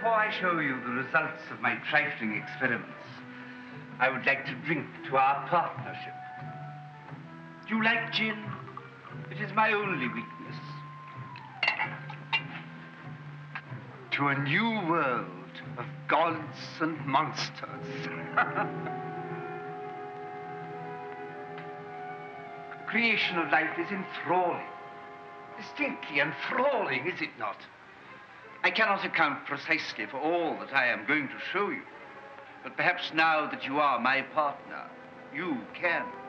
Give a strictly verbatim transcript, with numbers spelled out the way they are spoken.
Before I show you the results of my trifling experiments, I would like to drink to our partnership. Do you like gin? It is my only weakness. To a new world of gods and monsters. The creation of life is enthralling. Distinctly enthralling, is it not? I cannot account precisely for all that I am going to show you, but perhaps now that you are my partner, you can.